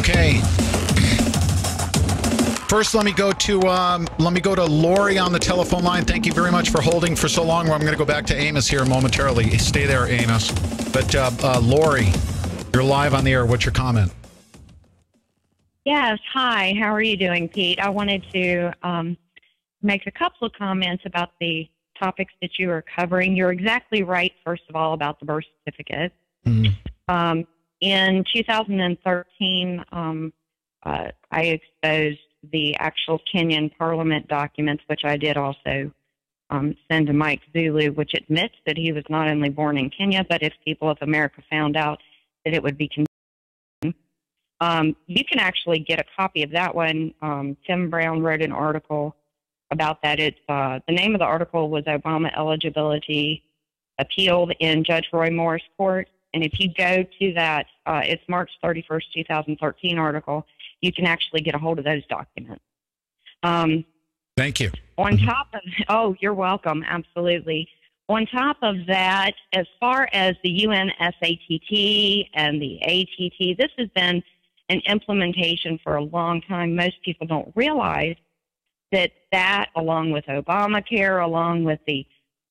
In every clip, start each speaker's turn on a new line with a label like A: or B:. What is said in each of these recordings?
A: Okay. First, let me go to Lorri on the telephone line. Thank you very much for holding for so long. I'm going to go back to Amos here momentarily. Stay there, Amos. But Lorri, you're live on the air. What's your comment?
B: Yes. Hi. How are you doing, Pete? I wanted to make a couple of comments about the topics that you are covering. You're exactly right, first of all, about the birth certificate. Mm-hmm. In 2013, I exposed the actual Kenyan Parliament documents, which I did also send to Mike Zulu, which admits that he was not only born in Kenya, but if people of America found out that it would be condemned. You can actually get a copy of that one. Tim Brown wrote an article about that. The name of the article was Obama Eligibility Appealed in Judge Roy Moore's court. And if you go to that, it's March 31st, 2013 article, you can actually get a hold of those documents.
A: Thank you.
B: On top of, you're welcome. Absolutely. On top of that, as far as the UN ATT and the ATT, this has been an implementation for a long time. Most people don't realize that along with Obamacare, along with the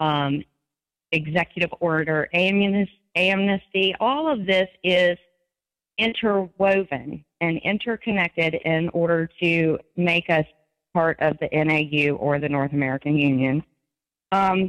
B: executive order amnesty, all of this is interwoven and interconnected in order to make us part of the NAU or the North American Union. Of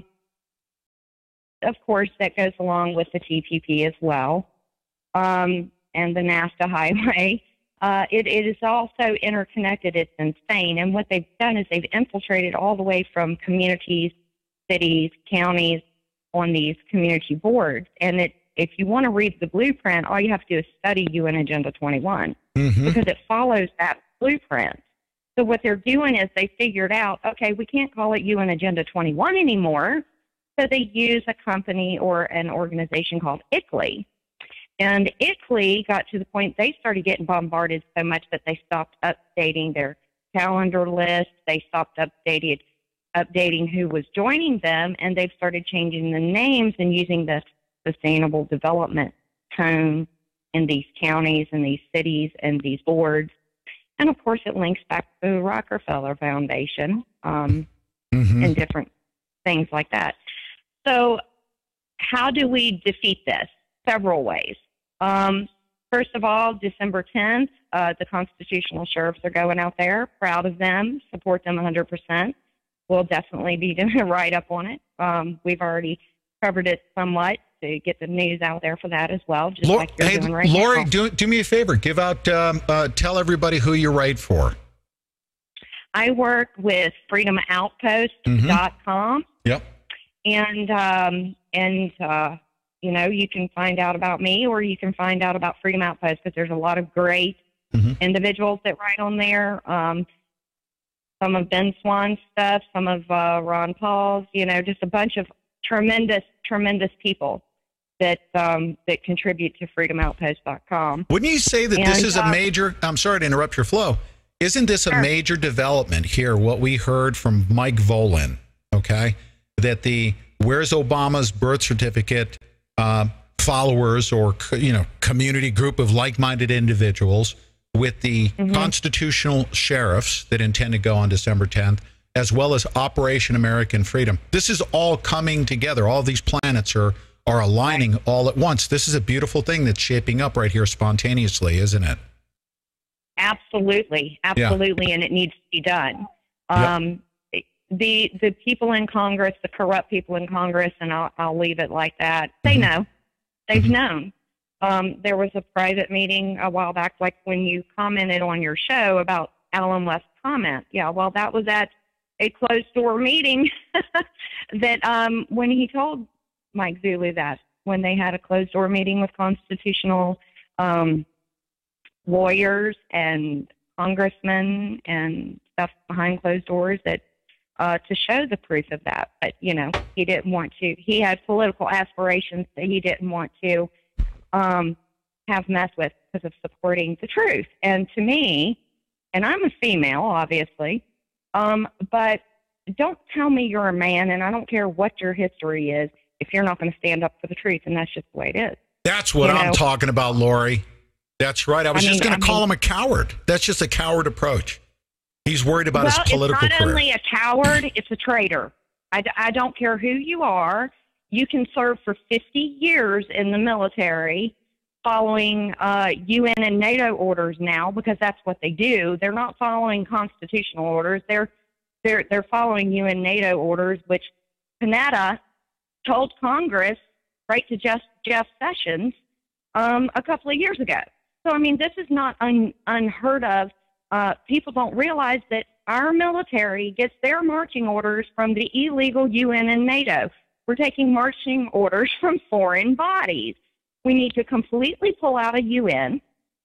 B: course, that goes along with the TPP as well, and the NAFTA highway. It is also interconnected. It's insane. And what they've done is they've infiltrated all the way from communities, cities, counties on these community boards. And if you want to read the blueprint, all you have to do is study UN Agenda 21 because it follows that blueprint. So what they're doing is they figured out, okay, we can't call it UN Agenda 21 anymore. So they use a company or an organization called ICLEI. And ICLEI got to the point they started getting bombarded so much that they stopped updating their calendar list. They stopped updating who was joining them, and they've started changing the names and using the sustainable development tone in these counties and these cities and these boards. And, of course, it links back to the Rockefeller Foundation and different things like that. So how do we defeat this? Several ways. First of all, December 10th, the constitutional sheriffs are going out there. Proud of them. Support them 100%. We'll definitely be doing a write-up on it. We've already covered it somewhat to get the news out there for that as well, just like you're doing right
A: Lorri,
B: now.
A: do me a favor. Give out, tell everybody who you write for.
B: I work with freedomoutpost.com.
A: Yep.
B: And you know, you can find out about me or you can find out about Freedom Outpost because there's a lot of great individuals that write on there. Some of Ben Swan's stuff, some of Ron Paul's, you know, just a bunch of tremendous people that contribute to freedomoutpost.com.
A: Wouldn't you say that this is a major, I'm sorry to interrupt your flow, isn't this a major development here, what we heard from Mike Volin, okay, that where's Obama's birth certificate followers or, you know, community group of like-minded individuals with the constitutional sheriffs that intend to go on December 10th, as well as Operation American Freedom. This is all coming together. All these planets are aligning all at once. This is a beautiful thing that's shaping up right here spontaneously, isn't it?
B: Absolutely. Absolutely. Yeah. And it needs to be done. The people in Congress, the corrupt people in Congress, and I'll leave it like that, they know. They've known. There was a private meeting a while back, like when you commented on your show about Alan West's comment. Yeah, well, that was at a closed-door meeting that when he told Mike Zulu that, when they had a closed-door meeting with constitutional lawyers and congressmen and stuff behind closed doors, that to show the proof of that. But, you know, he didn't want to. He had political aspirations that he didn't want to have mess with because of supporting the truth. And to me, and I'm a female, obviously, but don't tell me you're a man, and I don't care what your history is, if you're not going to stand up for the truth, and that's just the way it is.
A: That's what I'm talking about, Lorri. That's right. I was just going to call him a coward. That's just a coward approach. He's worried about his political career.
B: It's not only a coward, it's a traitor. I don't care who you are. You can serve for 50 years in the military following UN and NATO orders now, because that's what they do. They're not following constitutional orders. They're following UN NATO orders, which Canada told Congress, right, to Jeff Sessions a couple of years ago. So, I mean, this is not unheard of. People don't realize that our military gets their marching orders from the illegal UN and NATO. We're taking marching orders from foreign bodies. We need to completely pull out of UN,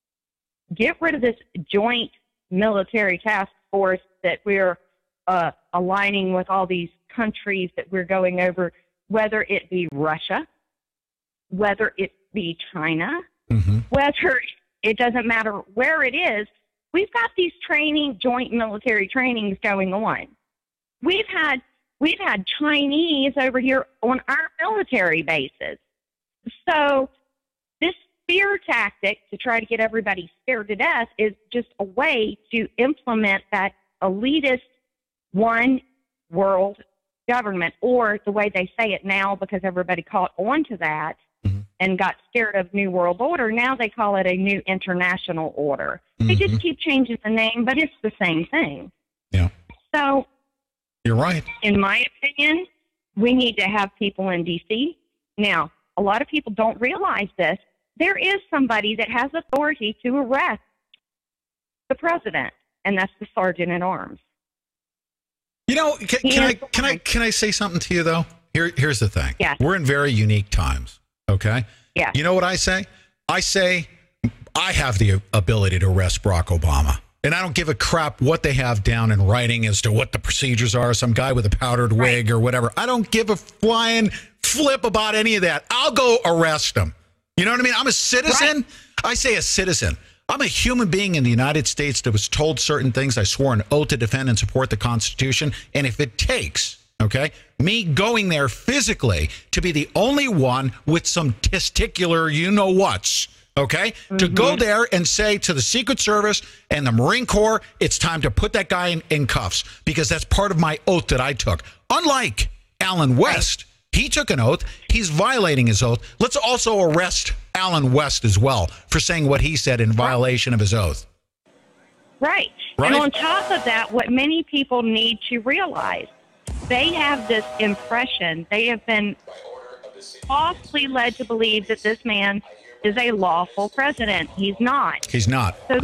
B: get rid of this joint military task force that we're aligning with all these countries that we're going over, whether it be Russia, whether it be China, whether it doesn't matter where it is. We've got these joint military trainings going on. We've had Chinese over here on our military bases. So this fear tactic to try to get everybody scared to death is just a way to implement that elitist one world government, or the way they say it now, because everybody caught on to that and got scared of New World Order. Now they call it a new international order. They just keep changing the name, but it's the same thing.
A: Yeah.
B: So
A: you're right.
B: In my opinion, we need to have people in D.C. Now, a lot of people don't realize this. There is somebody that has authority to arrest the president, and that's the sergeant at arms.
A: You know, can I say something to you though? Here's the thing.
B: Yeah.
A: We're in very unique times. Okay.
B: Yeah.
A: You know what I say? I say I have the ability to arrest Barack Obama, and I don't give a crap what they have down in writing as to what the procedures are. Some guy with a powdered wig or whatever. I don't give a flying flip about any of that. I'll go arrest him. You know what I mean? I'm a citizen. Right. I say a citizen. I'm a human being in the United States that was told certain things. I swore an oath to defend and support the Constitution. And if it takes, me going there physically to be the only one with some testicular you-know-whats, to go there and say to the Secret Service and the Marine Corps, it's time to put that guy in cuffs, because that's part of my oath that I took. Unlike Alan West, he took an oath. He's violating his oath. Let's also arrest Alan West as well for saying what he said in violation of his oath. Right.
B: And on top of that, what many people need to realize, they have this impression, they have been falsely led to believe that this man is a lawful president. He's not.
A: He's not.
B: So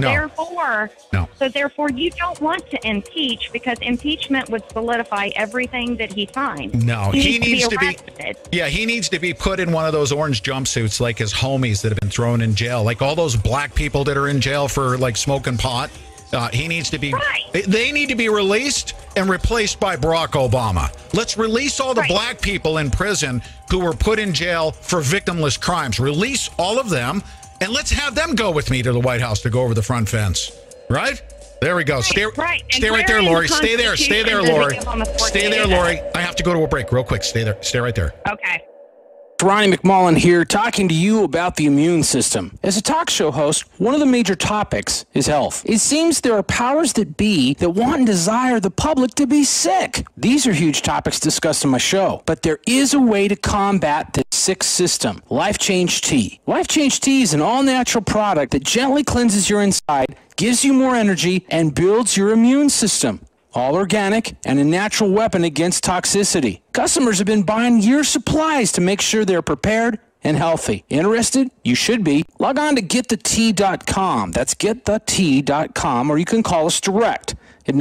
B: therefore, you don't want to impeach, because impeachment would solidify everything that he finds.
A: No, he needs to be. Yeah, he needs to be put in one of those orange jumpsuits, like his homies that have been thrown in jail, like all those black people that are in jail for like smoking pot. He needs to be. They need to be released and replaced by Barack Obama. Let's release all the black people in prison who were put in jail for victimless crimes. Release all of them, and let's have them go with me to the White House to go over the front fence. Right? There we go. Stay right there, Lorri. Stay there, Lorri. Stay there, Lorri. I have to go to a break real quick. Stay there. Stay right there.
B: Okay.
C: Ronnie McMullen here, talking to you about the immune system. As a talk show host, one of the major topics is health. It seems there are powers that be that want and desire the public to be sick. These are huge topics discussed on my show, but there is a way to combat the sick system. Life Change Tea. Life Change Tea is an all-natural product that gently cleanses your inside, gives you more energy, and builds your immune system. All organic and a natural weapon against toxicity. Customers have been buying year supplies to make sure they're prepared and healthy. Interested? You should be. Log on to getthetea.com. That's getthetea.com, or you can call us direct at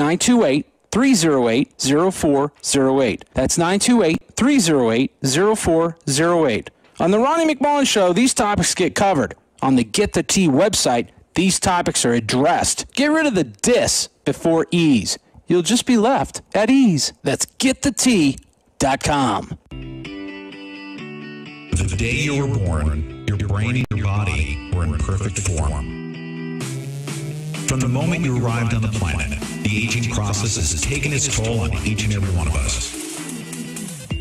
C: 928-308-0408. That's 928-308-0408. On the Ronnie McMullen Show, these topics get covered. On the Get the Tea website, these topics are addressed. Get rid of the dis before ease. You'll just be left at ease. That's getthetea.com.
D: The day you were born, your brain and your body were in perfect form. From the moment you arrived on the planet, the aging process has taken its toll on each and every one of us.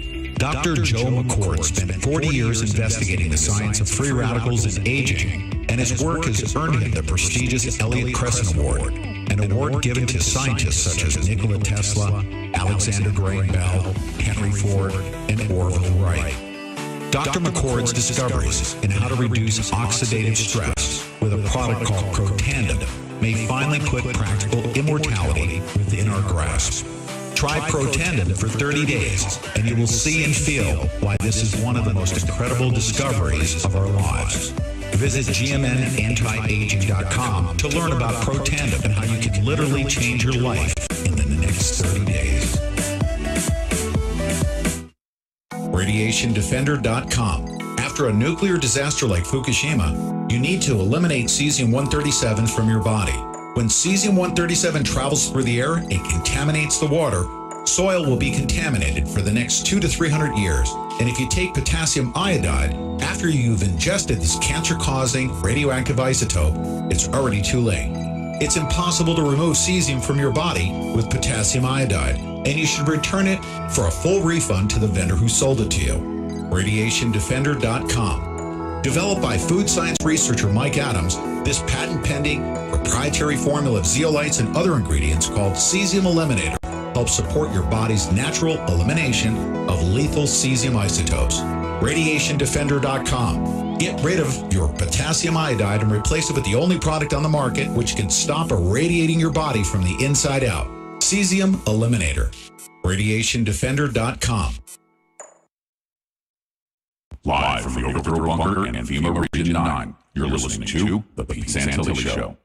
D: Dr. Joe McCord spent 40 years investigating the science of free radicals and aging and his work has earned him the prestigious Elliott Crescent Award, an award given to scientists such as Nikola Tesla, Alexander Graham Bell, Henry Ford, and Orville Wright. Dr. McCord's discoveries in how to reduce oxidative stress with a product called Protandim may finally put practical immortality within our grasp. Try Protandim for 30 days, and you will see and feel why this is one of the most incredible discoveries of our lives. Visit gmnantiaging.com to learn about Protandim and how you can literally change your life in the next 30 days. RadiationDefender.com. After a nuclear disaster like Fukushima, you need to eliminate cesium-137 from your body. When cesium-137 travels through the air and contaminates the water, soil will be contaminated for the next 200 to 300 years. And if you take potassium iodide after you've ingested this cancer-causing radioactive isotope, it's already too late. It's impossible to remove cesium from your body with potassium iodide, and you should return it for a full refund to the vendor who sold it to you. RadiationDefender.com. Developed by food science researcher Mike Adams, this patent-pending proprietary formula of zeolites and other ingredients called Cesium Eliminator helps support your body's natural elimination of lethal cesium isotopes. RadiationDefender.com. Get rid of your potassium iodide and replace it with the only product on the market which can stop irradiating your body from the inside out. Cesium Eliminator. RadiationDefender.com.
E: Live from the Overthrow Bunker and FEMA Region 9, you're listening to The Pete Santilli Show.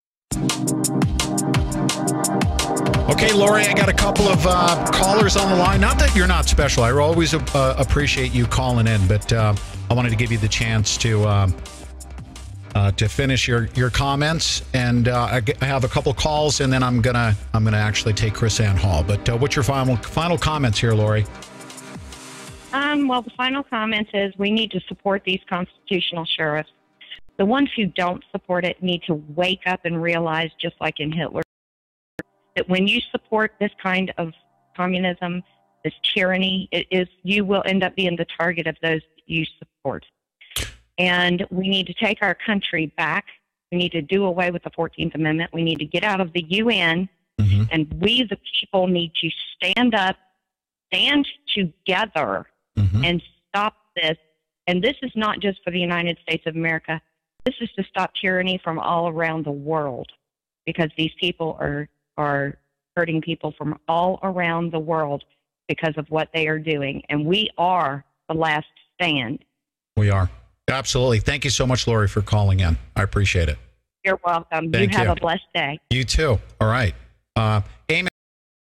A: Okay, Lorri, I got a couple of callers on the line. Not that you're not special. I always appreciate you calling in, but I wanted to give you the chance to finish your comments. And I have a couple calls, and then I'm gonna actually take Chris Ann Hall. But what's your final comments here, Lorri?
B: Well, the final comment is we need to support these constitutional sheriffs. The ones who don't support it need to wake up and realize, just like in Hitler, that when you support this kind of communism, this tyranny, you will end up being the target of those that you support. And we need to take our country back. We need to do away with the 14th Amendment. We need to get out of the UN, and we, the people, need to stand up, stand together, and stop this. And this is not just for the United States of America. This is to stop tyranny from all around the world, because these people are hurting people from all around the world because of what they are doing. And we are the last stand. We are.
A: Absolutely. Thank you so much, Lorri, for calling in. I appreciate it.
B: You're welcome.
A: Thank
B: you have a blessed day.
A: You too. All right. Amy.